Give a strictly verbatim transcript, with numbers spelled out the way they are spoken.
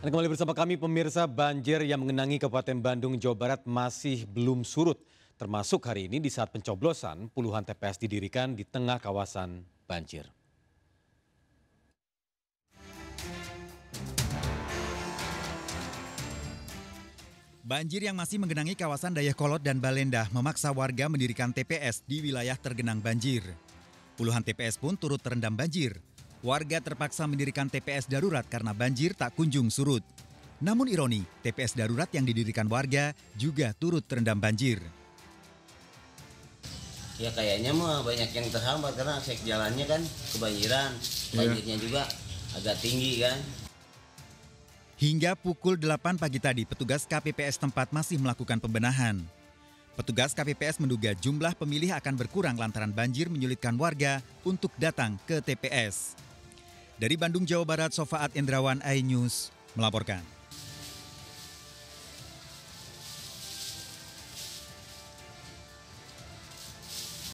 Anda kembali bersama kami pemirsa, banjir yang mengenangi Kabupaten Bandung, Jawa Barat masih belum surut. Termasuk hari ini di saat pencoblosan puluhan T P S didirikan di tengah kawasan banjir. Banjir yang masih menggenangi kawasan Dayakolot dan Balendah memaksa warga mendirikan T P S di wilayah tergenang banjir. Puluhan T P S pun turut terendam banjir. Warga terpaksa mendirikan T P S darurat karena banjir tak kunjung surut. Namun ironi, T P S darurat yang didirikan warga juga turut terendam banjir. Ya kayaknya mah banyak yang terhambat karena sek jalannya kan kebanjiran, banjirnya juga agak tinggi kan. Hingga pukul delapan pagi tadi, petugas K P P S tempat masih melakukan pembenahan. Petugas K P P S menduga jumlah pemilih akan berkurang lantaran banjir menyulitkan warga untuk datang ke T P S. Dari Bandung, Jawa Barat, Sofaat Indrawan, iNews melaporkan.